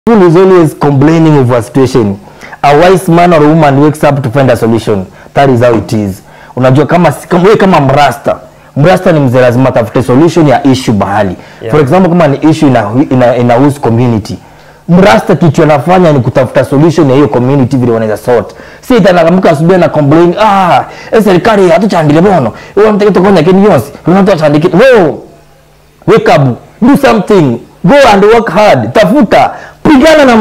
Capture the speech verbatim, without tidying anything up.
Fool is always complaining over a situation. A wise man or woman wakes up to find a solution. That is how it is. Unajua kama kama kama mrasta. Mrasta ni mzee lazima tafute solution ya issue bahali. Yeah. For example kama ni issue ina ina, ina host community. Mrasta kitu anafanya ni kutafuta solution ya hiyo community vile wanaweza sort. Si itanakamka asubuhi na complain, ah, serikali hatuchandile bono. Wewe mtaka tokonya kini yonsi. Unataka chandike. Wewe wake up, do something. Go and work hard. Tafuta. Pigana na